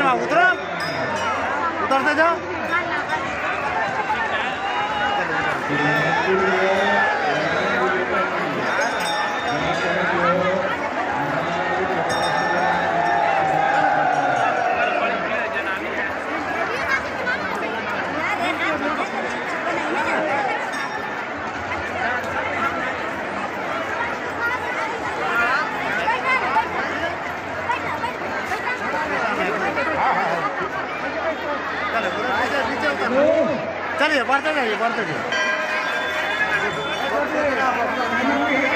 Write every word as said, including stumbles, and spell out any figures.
चला उतरो, उतरते जाओ। चलिए बढ़ते जाइए बढ़ते जाइए।